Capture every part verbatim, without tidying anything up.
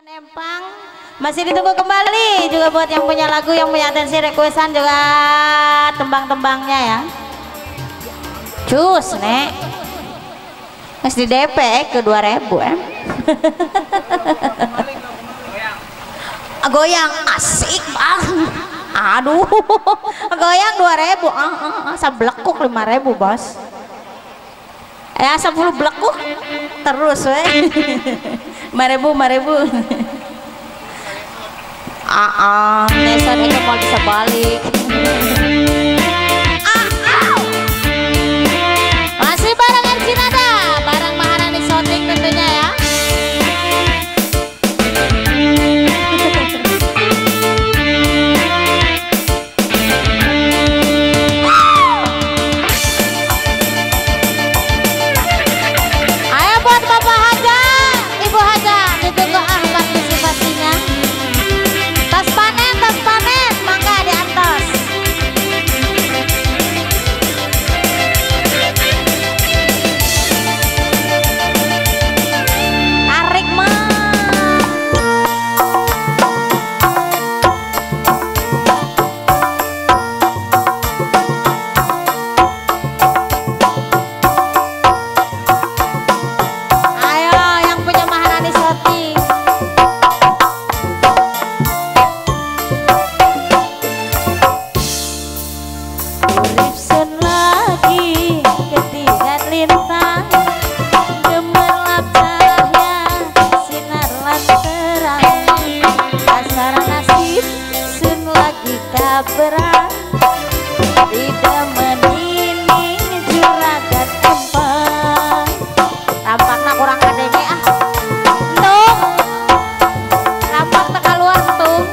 Empang masih ditunggu kembali juga buat yang punya lagu, yang punya atensi requestan juga tembang-tembangnya ya. Cus nek mas di D P ke dua ribu eh. Goyang asik bang. Aduh goyang dua ribu ah, ah, ah. Sablekuk lima ribu bos ya, sepuluh blekuk terus weh. lima ribu lima ribu ah ah Nesa itu mau bisa balik ah, ah. Masih bareng Ercinada, bareng Maharani Shooting tentunya ya. Berat tidak menini juragan empang tampaknya kurang adanya ah tuh tampak teka luar tuh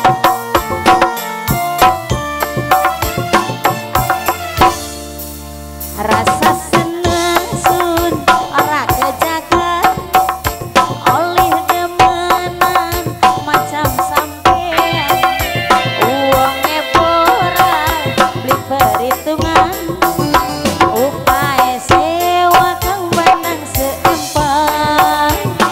rasa senang sun orang kejagaan oleh demenan macam sampean uang perhitungan upaya sewa kang benang seempang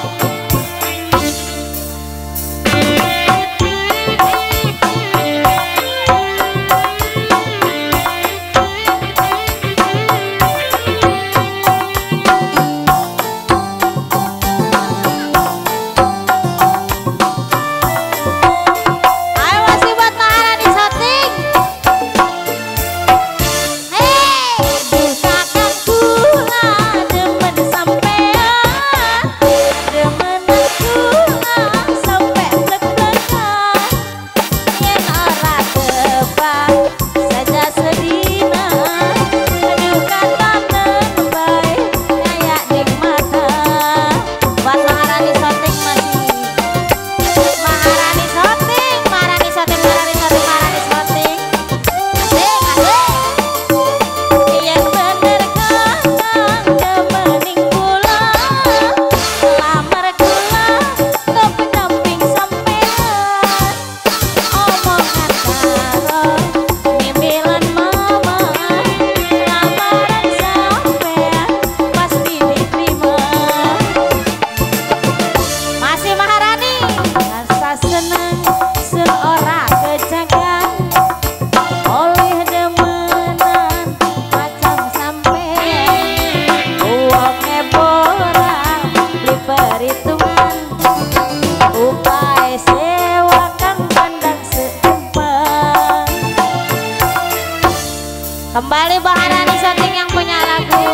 kembali Maharani Shooting yang punya lagu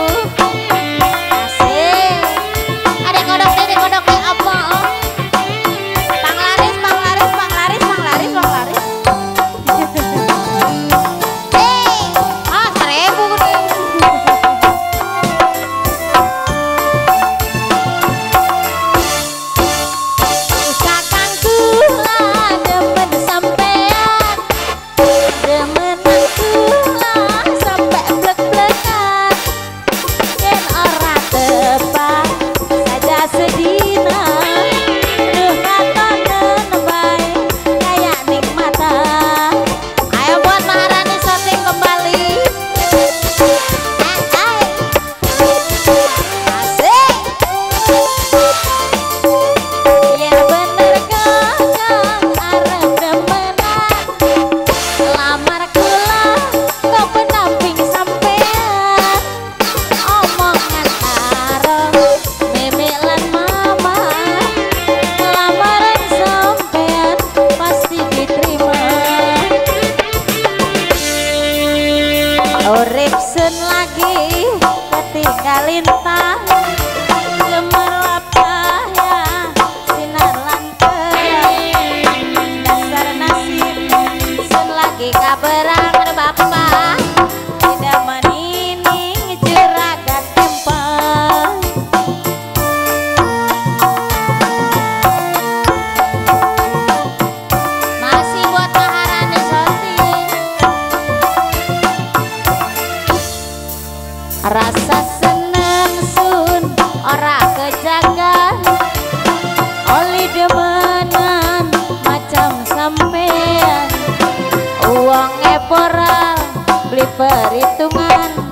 asik ada kodok ini kodok ini apa oh panglaris panglaris panglaris panglaris panglaris hei ah seribu usahakan kula demen sampean demen aku eporal beli perhitungan